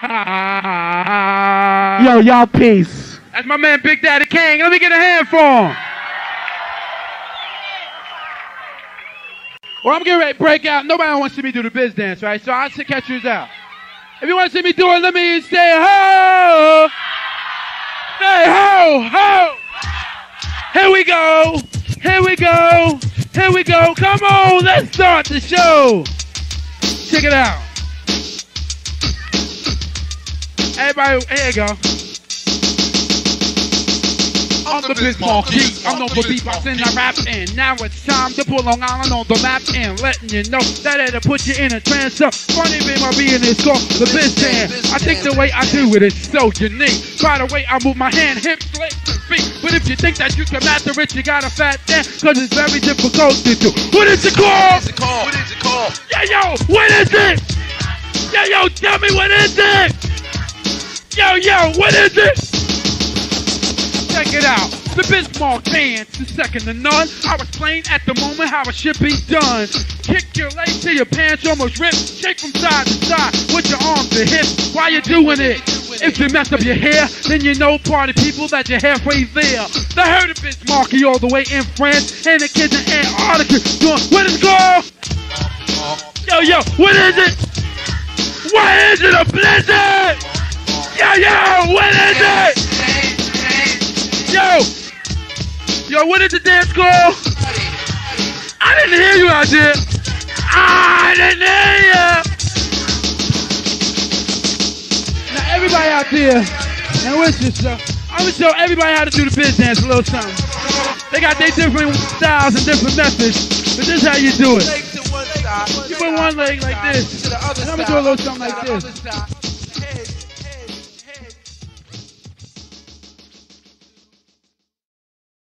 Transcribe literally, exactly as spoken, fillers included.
Yo, y'all peace. That's my man Big Daddy King. Let me get a hand for him. Well, I'm getting ready to break out. Nobody wants to see me do the biz dance, right? So I'll catch you out. If you want to see me do it, let me say ho. Say ho, ho. Here we go. Here we go. Here we go. Come on, let's start the show. Check it out. Everybody, here you go. I'm the Biz Markie. I'm known for beatboxing, I rap in. Now it's time to pull Long Island on the map and letting you know that it'll put you in a trance. So funny being my being is called the Biz Dance. I think the way I do it is so unique. By the way, I move my hand, hips, legs, and feet. But if you think that you can master it, you got a fat dance, cause it's very difficult to do. What is it called? What is it called? What is it called? Yeah, yo, what is it? Yeah, yo, tell me what is it? Yo, yo, what is it? Check it out. The Bismarck dance is second to none. I was playing at the moment how it should be done. Kick your legs till your pants almost rip. Shake from side to side with your arms to hips while you're doing it. If you mess up your hair, then you know party people that you're halfway there. The heard of Bismarcky all the way in France and the kids in Antarctica doing what is it called? Yo, yo, what is it? What is it? A blizzard? Yo, yo, what is it? Yo, yo, what is the dance called? I didn't hear you out there. I didn't hear you. Now everybody out there, now what's this stuff? I'm gonna show everybody how to do the biz dance a little something. They got their different styles and different methods, but this is how you do it. You put one leg like this, and I'm gonna do a little something like this.